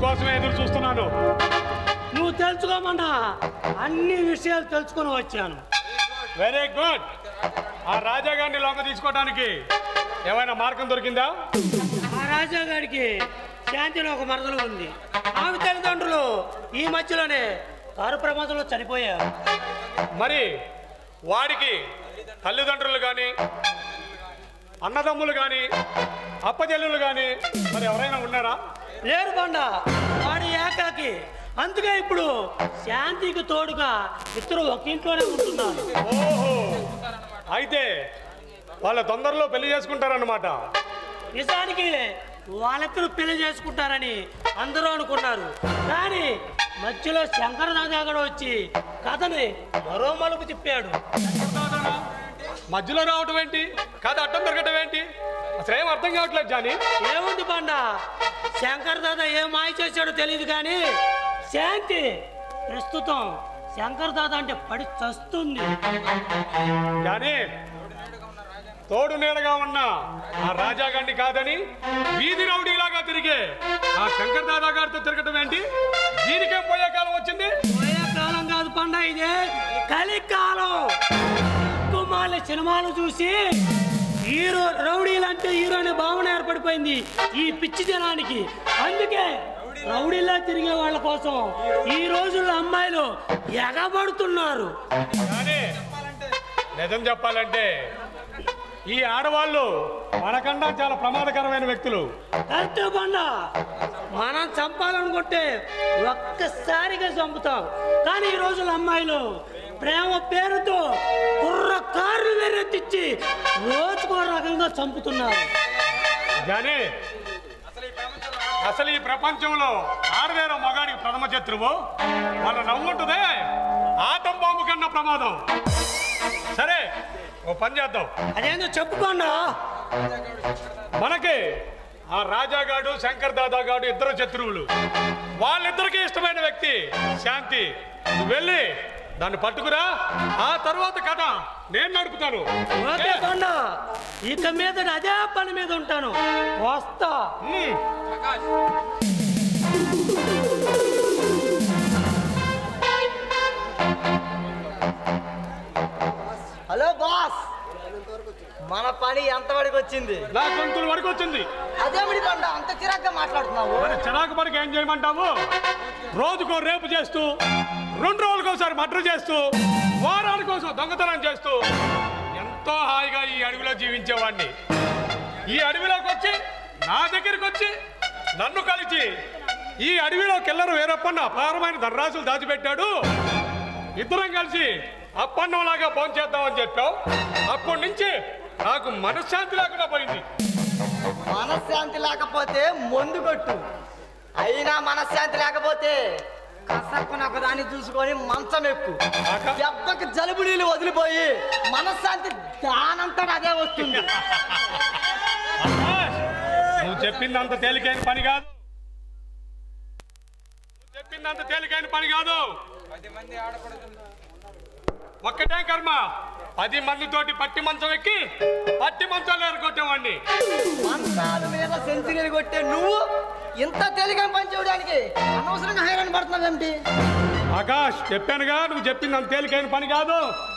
నీకోసమే ఎదురు చూస్తున్నాను. నువ్వు తెలుసుకోమన్నా అన్ని విషయాలు తెలుసుకొని వచ్చాను. Very good. ఆ రాజాగారిని లొంగ తీసుకోవడానికి ఏమైనా మార్గం దొరికిందా? ఆ రాజాగారికి శాంతిలో ఒక మరదలు ఉంది. ఆమె తల్లిదండ్రులు ఈ మధ్యలోనే కారు ప్రమాదంలో చనిపోయారు. మరి వాడికి తల్లిదండ్రులు కానీ అన్నదమ్ములు కానీ అప్పచెల్లులు కానీ మరి ఎవరైనా ఉన్నారా? లేరు బండ, వాడి ఏకాకి. అందుకే ఇప్పుడు శాంతికి తోడుగా ఇద్దరు ఒక ఇంట్లోనే ఉంటున్నారు. ఓహో, అయితే వాళ్ళ తొందరలో పెళ్లి చేసుకుంటారన్నమాట. నిజానికి వాళ్ళిద్దరూ పెళ్లి చేసుకుంటారని అందరూ అనుకున్నారు. కానీ మధ్యలో శంకరదాదా కూడా వచ్చి కథని మరో మలుపు తిప్పాడు. మధ్యలో రావటం ఏంటి? కథ అడ్డం దొరకటం ఏంటి? అసలు ఏం అర్థం కావట్లేదు జాని. ఏముంది బండ, శంకరదాదా ఏం మాయ చేశాడో తెలియదు కానీ శాంతి ప్రస్తుతం శంకరదాదా అంటే పడి చస్తుంది. జాని, తోడు నీడగా ఉన్న ఆ రాజాగాండి కాదని వీధి రౌడీలాగా తిరిగే ఆ శంకర్ దాదా గారితో తిరగటం ఏంటి? దీనికేం పోయే కాలం వచ్చింది? పోయే కాలం కాదు పండ, ఇదే కలికాలం. కుమార్ల సినిమాలు చూసి హీరో రౌడీలంటే హీరోని భావన ఏర్పడిపోయింది ఈ పిచ్చి జనానికి. అందుకే రౌడీలా తిరిగే వాళ్ళ కోసం ఈ రోజుల్లో అమ్మాయిలు ఎగబడుతున్నారు. నిజం చెప్పాలంటే ఈ ఆడవాళ్ళు మనకన్నా చాలా ప్రమాదకరమైన వ్యక్తులు. అంతే బండ, మనం చంపాలనుకుంటే ఒక్కసారిగా చంపుతాం. కానీ ఈ రోజుల అమ్మాయిలు ప్రేమ పేరుతో కుర్ర కార్లు వేరెత్తిచ్చి రోజుకో రకంగా చంపుతున్నారు. జానీ, అసలు ఈ ప్రపంచంలో ఆడదేరో మగాడికి ప్రథమ శత్రువు. వాళ్ళ నవ్వుంటుందే ఆటం బాంబు కన్నా ప్రమాదం. సరే, ఓ పని చేద్దాం. అదేందో చెప్పు బండ. మనకి ఆ రాజాగాడు శంకర్ దాదా గాడు ఇద్దరు శత్రువులు. వాళ్ళిద్దరికి ఇష్టమైన వ్యక్తి శాంతి. నువ్వు వెళ్ళి దాన్ని పట్టుకురా. ఆ తర్వాత కథ నేను నడుపుతాను. ఓకే బండ, ఇక మీద అదే పని మీద ఉంటాను. వస్తా. హలో బాస్, మన పని ఎంత వరకు వచ్చింది? నా గొంతుల వరకు వచ్చింది. అదేమిటి బండ అంత చిరాగ్గా మాట్లాడుతున్నావు? మరి చిరాకు పనికి ఏం చేయమంటావు? రోజుకో రేపు చేస్తూ, 2 రోజులకోసారి మర్డర్ చేస్తూ, వారానికోసం దొంగతనం చేస్తూ ఎంతో హాయిగా ఈ అడవిలో జీవించేవాడిని. ఈ అడవిలోకి వచ్చి నా దగ్గరికి వచ్చి నన్ను కలిసి ఈ అడవిలో కిల్లరు వీరప్పన్న అపారమైన ధనరాశులు దాచిపెట్టాడు, ఇద్దరం కలిసి అప్పన్నంలాగా ఫోన్ చేద్దామని చెప్పావు. అప్పటి నుంచి నాకు మనశ్శాంతి లేకుండా పోయింది. మనశ్శాంతి లేకపోతే మందు కొట్టు. అయినా మనశ్శాంతి లేకపోతే కసక్కున ఒకదాన్ని చూసుకొని మంచం ఎక్కు. దెబ్బకి జలుబు నీళ్ళు వదిలిపోయి మనశ్శాంతి దానంతట అదే వస్తుంది. నువ్వు చెప్పిందంత తేలికైన పని కాదు. చెప్పిందంత తేలికైన పని కాదు. ఒక్కటే కర్మ, 10 మందితోటి పట్టి మంచం ఎక్కి పట్టి మంచాలు ఎరగొట్టేవాడిని. మంచాల మీద సెంచరీలు కొట్టే నువ్వు ఇంత తేలికైన పని చేయడానికి అనవసరంగా హైరాణ పడుతున్నావేంటి? ఆకాష్, చెప్పానుగా నువ్వు చెప్పింది అంత తేలికైన పని కాదు.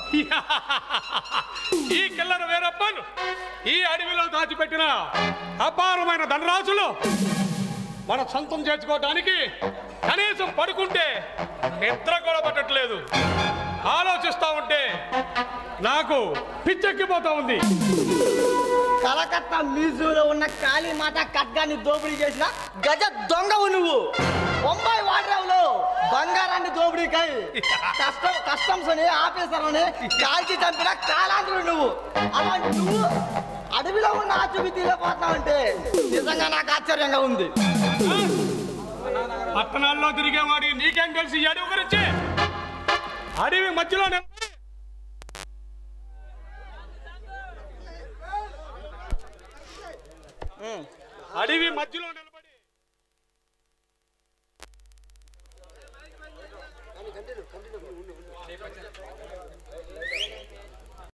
ఈ కిల్లర వీరప్పన్ ఈ అడవిలో దాచిపెట్టిన అపారమైన ధనరాశులు మన సొంతం చేసుకోవడానికి కనీసం పడుకుంటే నిద్ర కూడా పట్టట్లేదు. ఆలోచిస్తా ఉంటే నాకు పిచ్చెక్కిపోతా ఉంది. కలకత్తా మ్యూజియంలో ఉన్న కాళీమాత ఖడ్గాన్ని దోపిడీ చేసిన గజ దొంగవు నువ్వు. బొంబాయి వాడ్రావులో బంగారాన్ని దోపిడీకై కస్టమ్స్ అని ఆఫీసర్లని కాల్చి చంపిన కాలాంధ్రుడు నువ్వు. అలాంటి నువ్వు అడవిలో ఉన్న ఆచూబీతీలో పోతున్నావంటే నిజంగా నాకు ఆశ్చర్యంగా ఉంది. పట్టణాల్లో తిరిగేవాడి నీకేం తెలిసి ఈ అడవి గురించి? అడవి మధ్యలో అడవి మధ్యలో